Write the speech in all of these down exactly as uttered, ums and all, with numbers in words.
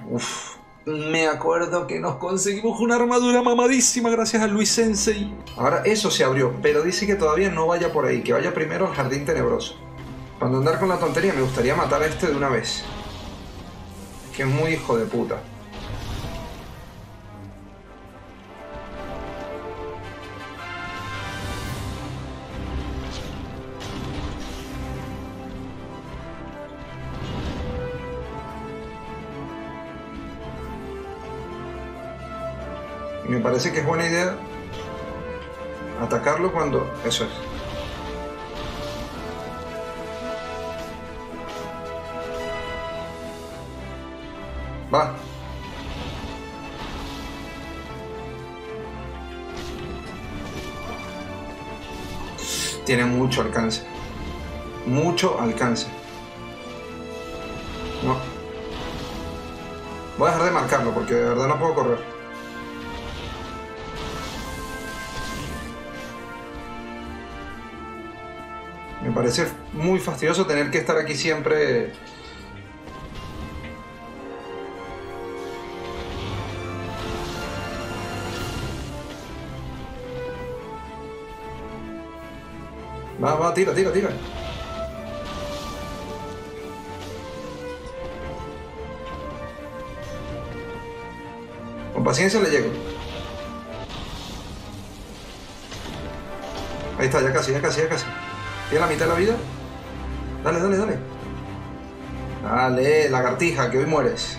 Uf. Me acuerdo que nos conseguimos una armadura mamadísima gracias a Luis Sensei. Ahora eso se abrió, pero dice que todavía no vaya por ahí, que vaya primero al Jardín Tenebroso. Cuando andar con la tontería me gustaría matar a este de una vez. Que es muy hijo de puta. Y me parece que es buena idea atacarlo cuando... Eso es. Va. Tiene mucho alcance. Mucho alcance. No. Voy a dejar de marcarlo porque de verdad no puedo correr. Me parece muy fastidioso tener que estar aquí siempre. Va, va, tira, tira, tira. Con paciencia le llego. Ahí está, ya casi, ya casi, ya casi. ¿Tiene la mitad de la vida? Dale, dale, dale. Dale, lagartija, que hoy mueres.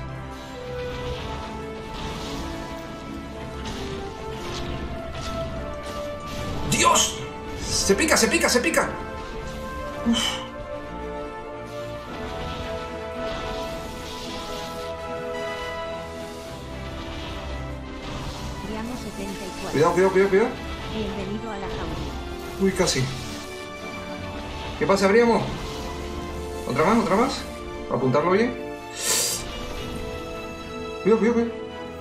¡Dios! Se pica, se pica, se pica. Uf. Cuidado, cuidado, cuidado, cuidado. Bienvenido a la jauría. Uy, casi. ¿Qué pasa, abríamos? ¿Otra más? ¿Otra más? ¿Para apuntarlo bien? Cuidado, cuidado, cuidado.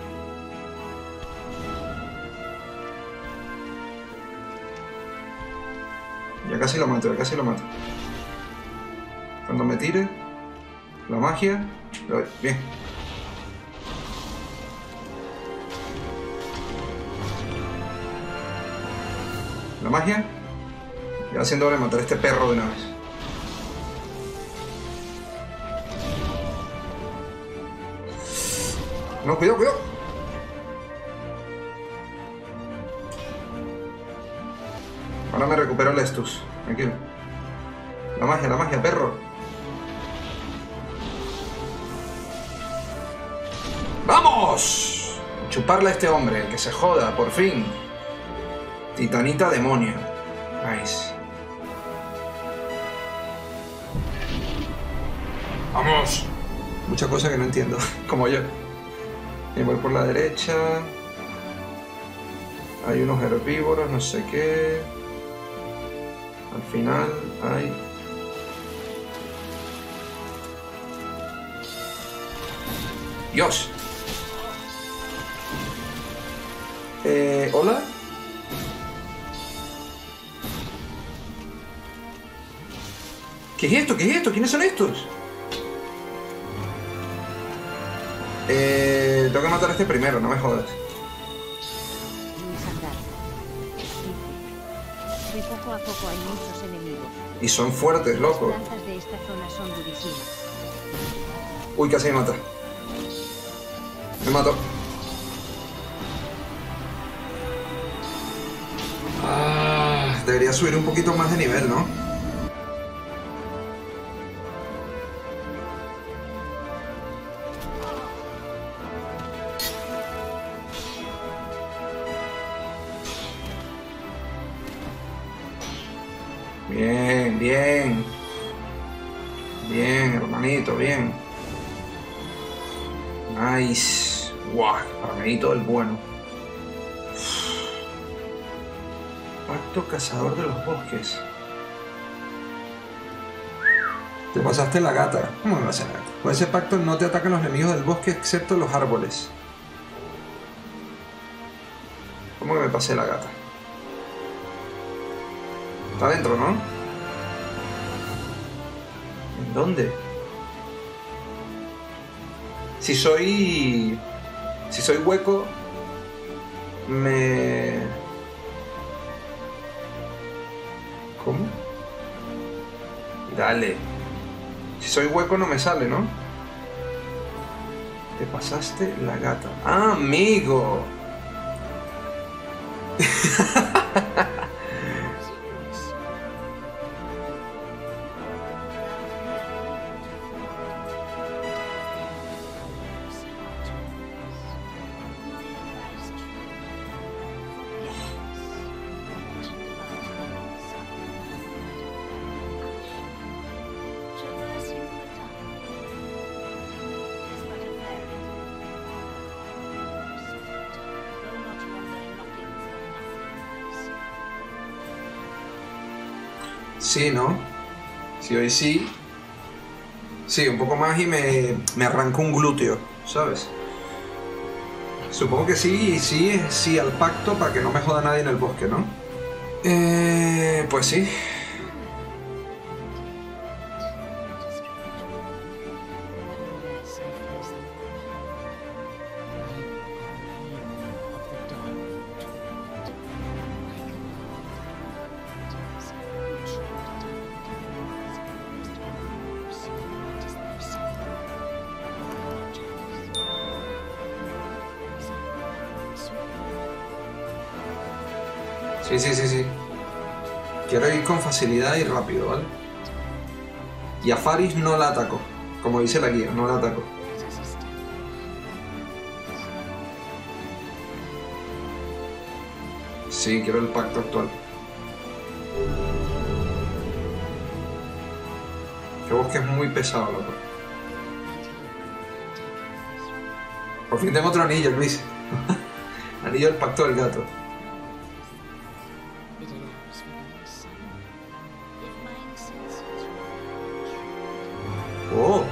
Ya casi lo mato, ya casi lo mato. Cuando me tire la magia, lo doy. Bien. La magia. Ya haciendo hora de matar a este perro de una vez. No, cuidado, cuidado. Ahora me recupero el Estus. Tranquilo. La magia, la magia, perro. ¡Vamos! Chuparle a este hombre, que se joda, por fin. Titanita demonio. Nice. ¡Vamos! Muchas cosas que no entiendo, como yo. Y voy por la derecha. Hay unos herbívoros, no sé qué. Al final hay... ¡Dios! Eh, ¿Hola? ¿Qué es esto? ¿Qué es esto? ¿Quiénes son estos? Eh, tengo que matar a este primero, no me jodas. De poco a poco hay muchos enemigos. Y son fuertes, loco. Las plantas de esta zona son durísimas. Uy, casi me mata. Me mató. Ah, debería subir un poquito más de nivel, ¿no? Bien, bien. Bien, hermanito, bien. Nice. Guau, hermanito el bueno. Pacto cazador de los bosques. Te pasaste la gata. ¿Cómo me vas a la gata? Con ese pacto no te atacan los enemigos del bosque excepto los árboles. ¿Cómo que me pasé la gata? Está adentro, ¿no? ¿En dónde? Si soy... Si soy hueco... Me... ¿Cómo? Dale. Si soy hueco no me sale, ¿no? Te pasaste la gata. ¡Ah, amigo! Sí, ¿no? Si hoy sí... Sí, un poco más y me, me arranco un glúteo, ¿sabes? Supongo que sí, y sí, sí al pacto para que no me joda nadie en el bosque, ¿no? Eh... Pues sí. Sí, sí, sí, sí. Quiero ir con facilidad y rápido, ¿vale? Y a Faris no la ataco. Como dice la guía, no la ataco. Sí, quiero el pacto actual. Que bosque es muy pesado, loco. Por fin tengo otro anillo, Luis. Anillo del pacto del gato. Oh.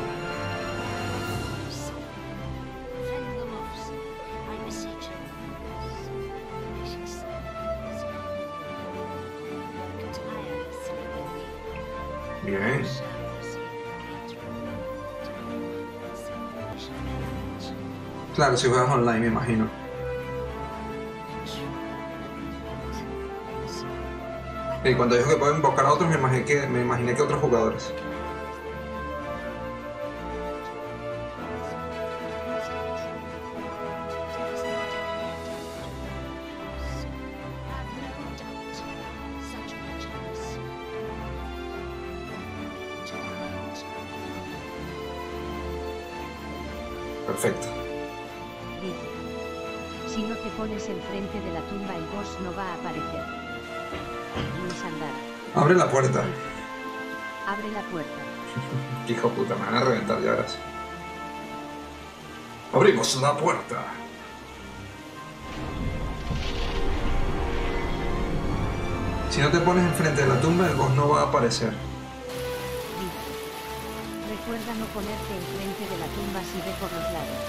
Bien. Claro, si juegas online, me imagino. Y cuando dijo que puedo invocar a otros, me imaginé que, me imaginé que otros jugadores. Perfecto. Dice: si no te pones enfrente de la tumba, el boss no va a aparecer. Luis Andara. Abre la puerta. Abre la puerta. Hijo de puta, me van a reventar ya ahora. Abrimos la puerta. Si no te pones enfrente de la tumba, el boss no va a aparecer. Dice: recuerda no ponerte enfrente de la tumba si ve por los lados.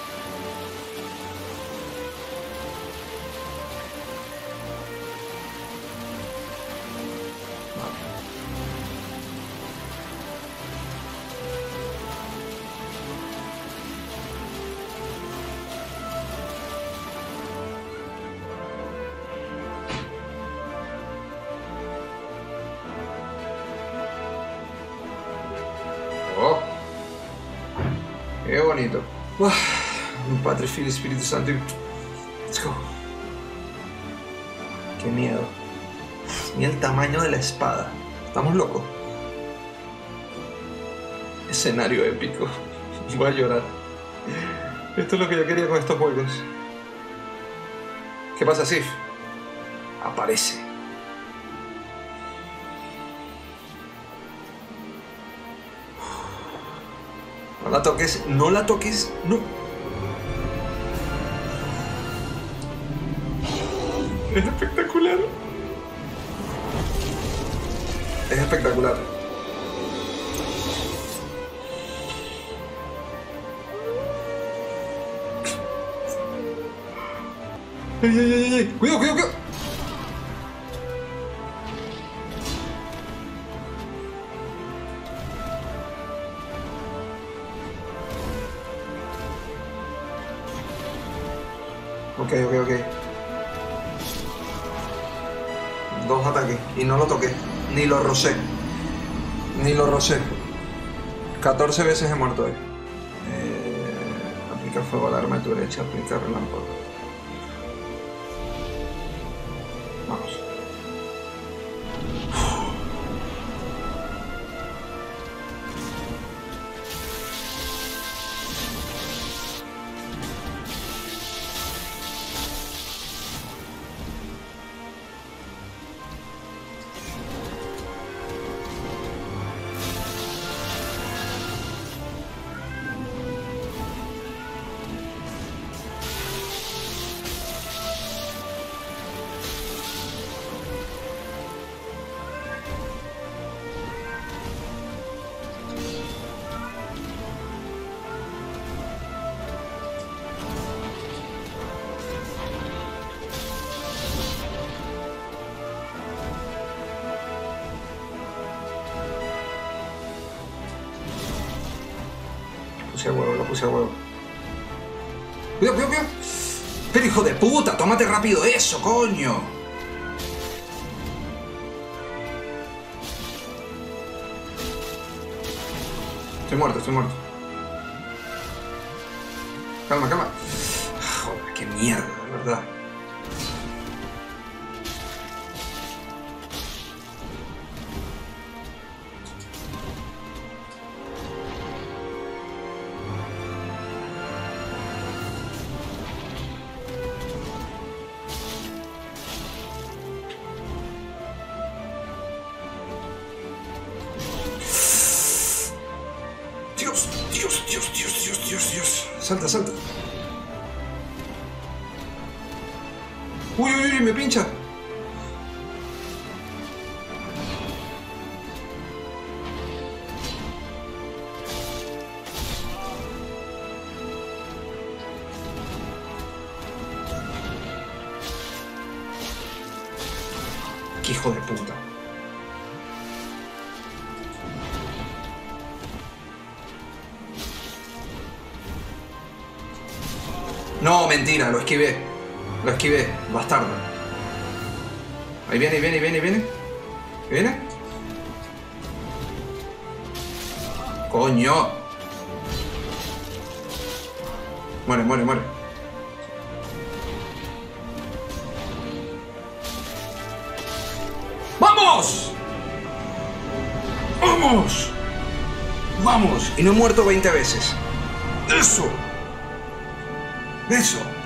Oh, qué bonito. Uf, Padre, Filho y Espíritu Santo. Let's go. Qué miedo. Ni el tamaño de la espada. Estamos locos. Escenario épico. Voy a llorar. Esto es lo que yo quería con estos juegos. ¿Qué pasa, Sif? Aparece. No la toques, no la toques, no. Es espectacular. Es espectacular. ¡Ey, ey, ey, ey! ¡Cuidado, cuidado, cuidado! Ok, ok, ok. Dos ataques. Y no lo toqué. Ni lo rocé. Ni lo rocé. catorce veces he muerto hoy. Eh, aplica fuego al arma de tu derecha. Aplica relámpago. Vamos. Lo puse a huevo, lo puse a huevo. ¡Cuidado, cuidado, cuidado! ¡Pero hijo de puta! ¡Tómate rápido eso, coño! Estoy muerto, estoy muerto. Calma, calma. Joder, qué mierda, de verdad. Dios, Dios, Dios, Dios, Dios, Dios, Dios. Salta, salta. Uy, uy, uy, me pincha. Qué hijo de puta. No, mentira, lo esquivé. Lo esquivé, bastardo. Ahí viene, ahí viene, ahí viene, ahí viene. ¿Ahí viene? ¡Coño! Muere, muere, muere. ¡Vamos! ¡Vamos! ¡Vamos! Y no he muerto veinte veces. ¡Eso! ¡Eso!